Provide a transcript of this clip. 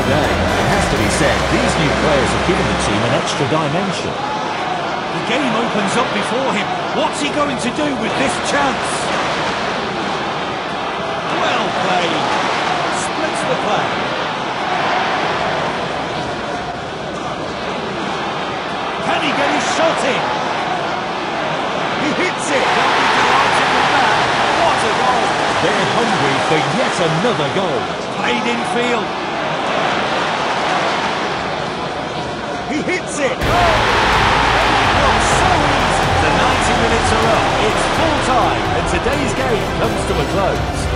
day. It has to be said, these new players have given the team an extra dimension. The game opens up before him. What's he going to do with this chance? Well played. Splits the play. Can he get his shot in? He hits it. They'll be delighted with that. What a goal. They're hungry for yet another goal. Played in field. He hits it. Oh! Not so easy. The 90 minutes are up. It's full time, and today's game comes to a close.